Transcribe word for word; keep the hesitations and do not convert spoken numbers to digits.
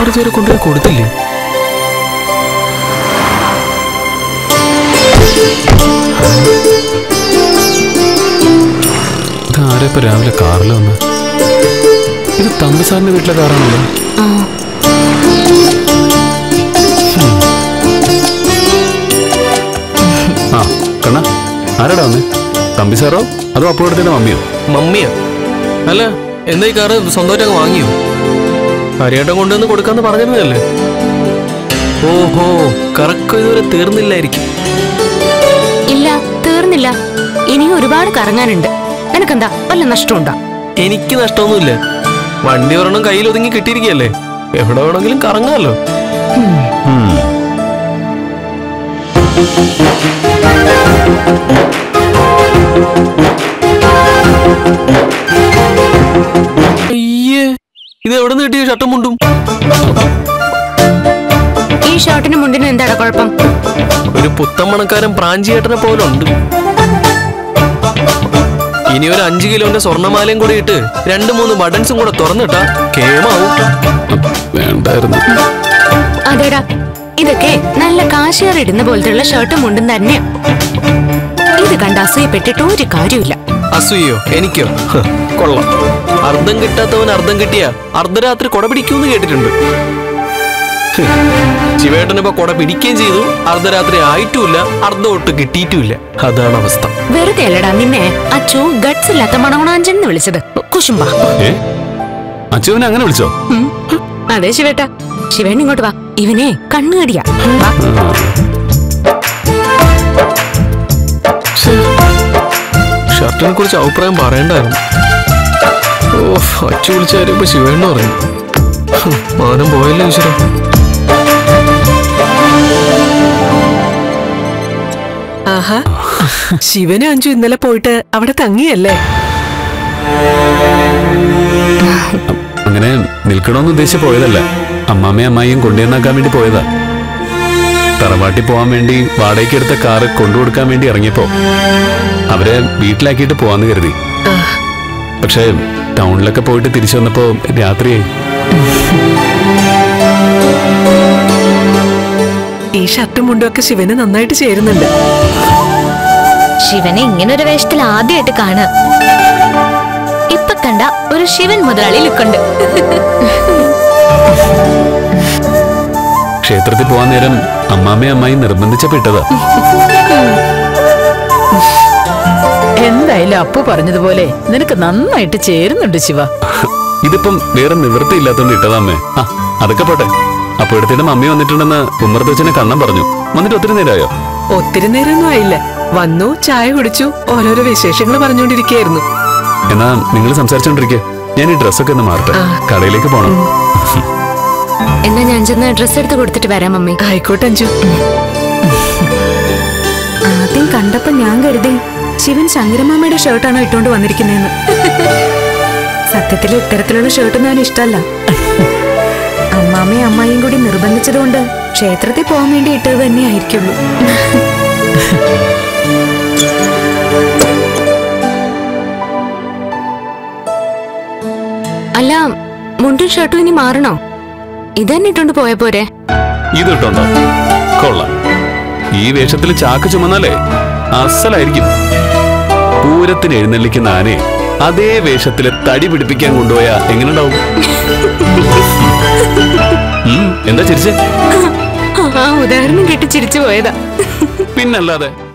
Car ചേരെ കൊണ്ടുപോയി കൊടുത്തില്ലേ? ഇതാരപ്പ രാവിലെ കാറിൽ വന്ന്? ഇത് തമ്പി സാറിന്റെ വീട്ടിലെ കാറാണല്ലോ. ആ കണ്ണ, ആരാടാ വന്നേ? തമ്പി സാറോ അതോ അപ്പോഴത്തിന്റെ മമ്മിയോ? മമ്മിയോ? അല്ല, എന്താ ഈ കാറ് സ്വന്തമായിട്ടൊക്കെ വാങ്ങിയോ? ഹരിയേട്ടൻ കൊണ്ടുവന്ന് കൊടുക്കാന്ന് പറഞ്ഞിരുന്നല്ലേ? ഓഹോ, കറക്കം ഇതുവരെ തീർന്നില്ലായിരിക്കും. ഇല്ല, തീർന്നില്ല. ഇനിയും ഒരുപാട് കറങ്ങാനുണ്ട്. നിനക്കെന്താ വല്ല നഷ്ടമുണ്ടോ? എനിക്ക് നഷ്ടമൊന്നുമില്ല. വണ്ടി ഒരെണ്ണം കയ്യിൽ ഒതുങ്ങി കിട്ടിയിരിക്കല്ലേ, എവിടെ വേണമെങ്കിലും കറങ്ങാമല്ലോ. അയ്യേ, ഇത് എവിടെ നിന്ന് കിട്ടിയ ഷർട്ടും മുണ്ടും? ഈ ഷർട്ടിനും മുണ്ടിനും എന്താണ് കുഴപ്പം? ഒരു പുത്തമ്മണക്കാരൻ പ്രാഞ്ചിയേട്ടനെ പോലെ ഉണ്ട്. ഇനി ഒരു അഞ്ചു കിലോന്റെ സ്വർണ്ണമാലയും കൂടി ഇട്ട് രണ്ടു മൂന്ന് ബട്ടൺസും കൂടെ തുറന്നിട്ടാ കേമാവും. വേണ്ടായിരുന്നു. അതേടാ, ഇതൊക്കെ നല്ല കാശുകാർ ഇടുന്ന പോലത്തെ ഷർട്ടും മുണ്ടും തന്നെ. ഇത് കണ്ട അസൂയപ്പെട്ടിട്ട് ഒരു കാര്യമില്ല. അസൂയോ? എനിക്കോ? കൊള്ളാം. അർദ്ധം കിട്ടാത്തവൻ അർദ്ധം കിട്ടിയ അർദ്ധരാത്രി കൊട പിടിക്കൂന്ന് കേട്ടിട്ടുണ്ട്. ശിവേട്ടനിപ്പോ കൊട പിടിക്കുകയും ചെയ്തു, അർദ്ധരാത്രി ആയിട്ടുമില്ല, അർദ്ധം ഒട്ട് കിട്ടിയിട്ടുമില്ല. അതാണ് അവസ്ഥ. വെറുതെ അല്ലടാ നിന്നെ അച്ചു ഗട്സ് ഇല്ലാത്ത മണവണാഞ്ചൻ എന്ന് വിളിച്ചത്. കുശുംബ. അച്ചുവിനെ അങ്ങനെ വിളിച്ചോ? അതെ ശിവേട്ട. ശിവേൺ ഇങ്ങോട്ട് വാ, ഇവനെ കണ്ണുകടിയാ. ഷർട്ടിനെ കുറിച്ച് അഭിപ്രായം പറയണ്ടായിരുന്നു. ഓ, അച്ചു വിളിച്ചാരും ഇപ്പൊ ശിവേണ്ണ പറഞ്ഞു. മാനം പോയല്ലോ ഈശ്വര. ആഹാ, ശിവനും അഞ്ചു ഇന്നലെ പോയിട്ട് അവിടെ തങ്ങിയല്ലേ? അങ്ങനെ നിൽക്കണമെന്ന് ഉദ്ദേശിച്ച് പോയതല്ല. അമ്മാമ്മയും അമ്മായിയും കൊണ്ടുവന്നാക്കാൻ വേണ്ടി പോയതാ. തറവാട്ടി പോവാൻ വേണ്ടി വാടകയ്ക്ക് എടുത്ത കാറ് കൊണ്ടുകൊടുക്കാൻ വേണ്ടി ഇറങ്ങിയപ്പോ അവരെ വീട്ടിലാക്കിയിട്ട് പോവാന്ന് കരുതി. പക്ഷെ ടൗണിലൊക്കെ പോയിട്ട് തിരിച്ചു വന്നപ്പോ രാത്രിയായി. ഈ ഷർട്ടും മുണ്ടും ഒക്കെ ശിവന് നന്നായിട്ട് ചേരുന്നുണ്ട്. ശിവനെ ഇങ്ങനൊരു വേഷത്തിൽ ആദ്യമായിട്ട് കാണുക. ഇപ്പൊ കണ്ട ഒരു ശിവൻ മുതലാളി ലുക്കുണ്ട്. ക്ഷേത്രത്തിൽ പോവാൻ നേരം അമ്മാമ്മയും അമ്മായി നിർബന്ധിച്ചപ്പെട്ടതാ. എന്തായാലും അപ്പു പറഞ്ഞതുപോലെ നിനക്ക് നന്നായിട്ട് ചേരുന്നുണ്ട് ശിവ. ഇതിപ്പം വേറെ നിവൃത്തി ഇല്ലാത്തോണ്ട് ഇട്ടതാമ്മേ. ആ അതൊക്കെ പോട്ടെ. അപ്പൊ എടുത്തിട്ട് മമ്മി വന്നിട്ടുണ്ടെന്ന് ഉമ്മർദോച്ചനെ കണ്ണം പറഞ്ഞു. വന്നിട്ട് ഒത്തിരി നേരമായോ? ഒത്തിരി നേരമൊന്നും ആയില്ല. വന്നു, ചായ കുടിച്ചു, ഓരോരോ വിശേഷങ്ങൾ പറഞ്ഞുകൊണ്ടിരിക്കുകയായിരുന്നു. എന്നാ നിങ്ങൾ സംസാരിച്ചോണ്ടിരിക്കെ, ഞാൻ ഈ ഡ്രസ്സൊക്കെ ഒന്ന് മാറട്ടെ, കടയിലേക്ക് പോണം. എന്നാ ഞാൻ ചെന്ന് ഡ്രസ് എടുത്ത് കൊടുത്തിട്ട് വരാം മമ്മി. ആയിക്കോട്ടെ അഞ്ചു. ആദ്യം കണ്ടപ്പോ ഞാൻ കരുതി ശിവൻ ശങ്കരമാമയുടെ ഷർട്ടാണോ ഇട്ടോണ്ട് വന്നിരിക്കുന്നതെന്ന്. സത്യത്തിൽ ഇത്തരത്തിലുള്ള ഷർട്ടൊന്നും അവന് ഇഷ്ടമല്ല. അമ്മാമ്മയും അമ്മായിയും കൂടി നിർബന്ധിച്ചതുകൊണ്ട് ക്ഷേത്രത്തിൽ പോകാൻ വേണ്ടി ഇട്ടത് തന്നെ ആയിരിക്കുള്ളൂ. അല്ല, മുണ്ടും ഷർട്ടും ഇനി മാറണോ? ഇതന്നെ ഇട്ടോണ്ട് പോയ പോരെ? ഇതിട്ടുണ്ടോ? കൊള്ളാം. ഈ വേഷത്തിൽ ചാക്ക് ചുമന്നാലേ അസലായിരിക്കും. പൂരത്തിന് എഴുന്നള്ളിക്കുന്ന ആനയെ അതേ വേഷത്തില് തടി പിടിപ്പിക്കാൻ കൊണ്ടുപോയാ എങ്ങനെയുണ്ടാവും? എന്താ ചിരിച്ചേ? ആ ഉദാഹരണം കേട്ട് ചിരിച്ചു പോയതാ. പിന്നല്ലാതെ.